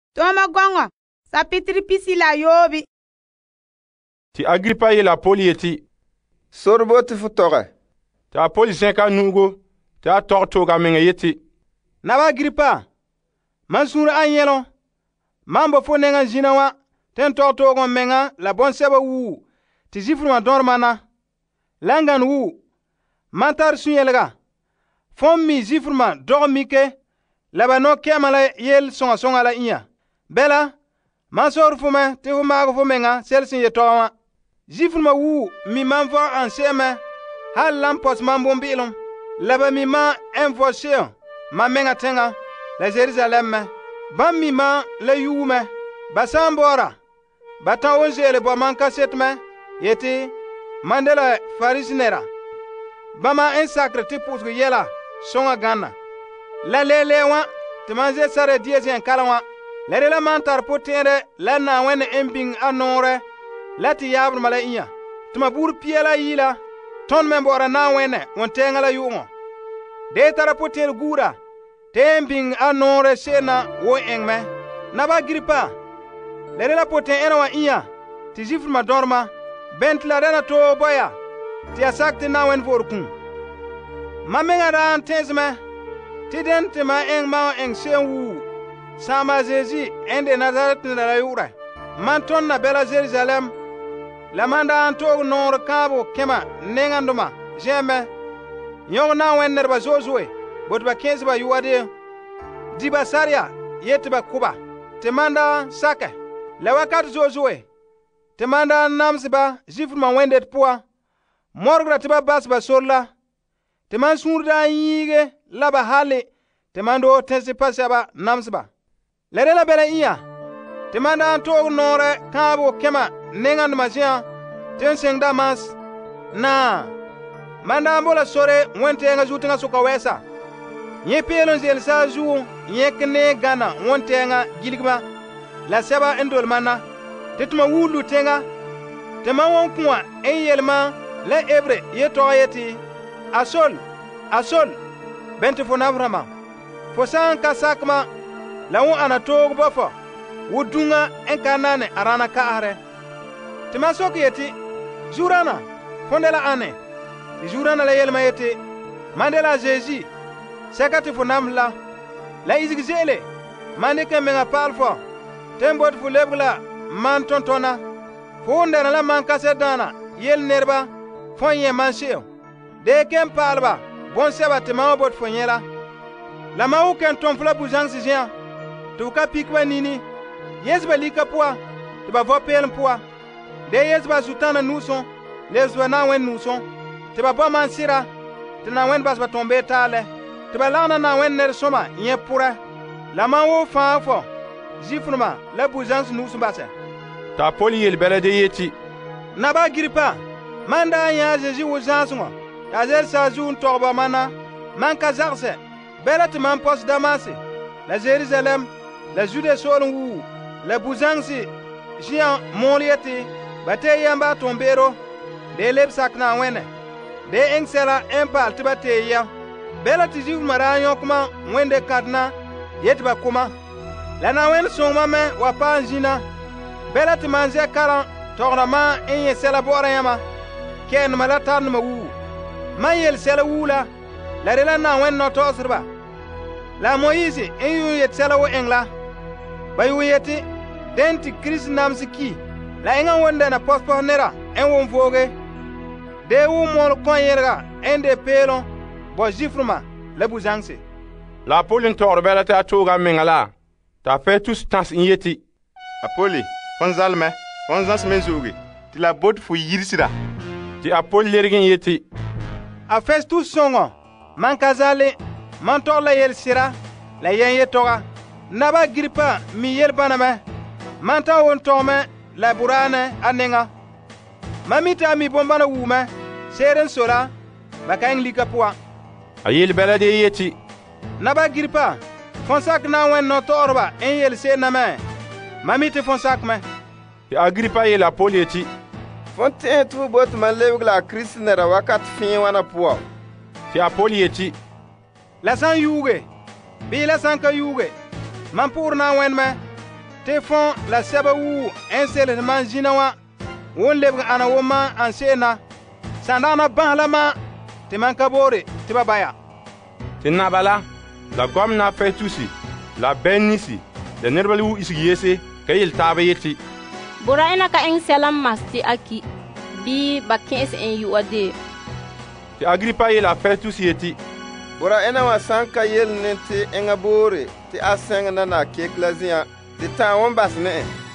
Toma gongo, sapitri pisila yobi. Ti Agripa ye la Paul yeti. Sorbo ti futoge. Ta Paul zenka nugo, ta tortoga menga yeti. Naba Agripa, mansur anyelo, mambo fo nenga jina wa, ten tortoga menga la bon seba wu, ti jifruma dormana, langan wu, mantar sunyelga, fom mi jifruma dormike, laba no kemala yel songa la inya. Bela, mansor fume ti fu mago fu menga selsin ye towa. Jifruma wu mi man va an seme, hal lampos man bombilum, laba mi ma envoseo, ma menga tenga, la Jerusalem me, bam mi ma la yume, basambora, batan onzele bo man kaset me, yeti, mandela farisinera, bama en sacre ti pusgu yela, songa gana, la lelewa, ti manze sare diezien kalawa, la de la mantar potere, la na wene embing anore, la ti yabr mala inya, tuma bur piela yila, ton membora na wene, wontenga la yungo. De tara potel gura, tembing anore sena wo engme, naba Agripa, la de la poten ena wa inya, ti jifr ma dorma, bent la dena to boya, ti asakti na wen vorkun. Ma menga ran tenzme, ti den ti ma eng sen wu, sama Zezi ende Nazaret na la yura, man ton na bela Jerusalem, la manda anto nor kabo kema nenganduma jeme nyong na wen nerba zozwe bot ba 15 ba yuade diba saria yet ba kuba te manda sake la wakat zozwe te manda namsba jifma wendet poa morgra te ba bas ba sorla te man surda yige la ba hale te mando tensi pasaba namsba la rela bela iya te manda anto nore kabo kema nengan mazia ten seng damas na manda ambola sore wente nga zutinga suka wesa nye pelon zel sa zu nye kne gana wonte nga giligba la seba endol mana tetuma wulu tenga te ma won kuwa en yelma la ebre yeto yeti asol bente fo navrama fo san ka sakma la won anatog bofo wudunga en kanane arana ka are te ma sok yeti jurana fondela ane ti jurana la yelma yeti mandela Jésus sekati fu namla la izig zele mande ke menga palfo tembot fu lebla man tontona fu ndana la man kasedana yel nerba fonye manseo de kem palba bon seba te ma bot fonyela la ma ken tonfla buzang sija tu ka pikwa nini yesba lika poa te ba vopel poa de yesba sutana nuson leswa na wen nuson te ba ba man sira te na wen bas ba tombe tale te ba lana na wen ner soma nye pura la man wo fa fo jifruma la buzans nusun base Ta Paul yel belade yeti. na ba Agripa manda ya Jésus wo zansungo ta zel sa zun torba mana man ka zarse belat man pos damase la Jerusalem la Jude solon wu la buzansi jian molieti bate yamba tombero de leb sakna wene de engsela empal tibate ya bela tiji maranyo kuma wende kadna yetba kuma lana wen soma me wapa jina bela timanze kara tograma enye sela bora yama ken malatan ma wu mayel sela wula la rela na wen no tosrba la Moïse enyu yet sela wo engla bayu yeti denti Chris namsiki la enga wonde na pospo nera en won foge de wu mol konyerga ende pelon bo jifruma la buzangse La Paul tor belate atoga menga la. Ta fetus tas yeti. Apoli, fonzalme, fonzans menzugi. Ti la bot fu yirsida. Ti Paul lergin yeti. a festus songo man kazale man torla yel sira la yen yetoga naba Agripa mi yel baname man ta won tome la burane anenga mamita mi bombana wume seren sola bakang likapua A yel belade yeti. naba Agripa fonsak na wen no torba en yel se name mamite fonsak me Ti Agripa ye la Paul yeti. Fonte tu bot man lewgla Christnera wakat fin wana puwa. Ti Paul yeti. la san yuge bi la san ka yuge man pur na wen me tɩ fõo la sɛba wuu n sels man zĩna wã wʋn lebg ana wʋma n seena sãndagna bãsla ma tɩ man ka boore tɩ ba baya. Tɩ naba la gomna Fetusi la Bernisi la niraba wʋ isg yese ka yel taab yetɩ bora ẽna ka ẽng sɛl n mas tɩ a ki bɩ ba kẽes n yʋ'a de. Tɩ Agripa yeela Fetus yetɩ bora ẽna wã sã n ka yell ne tɩ ẽngã boore tɩ a sẽngda na kek la zĩyã tɩ tãag wãn bas ne ẽ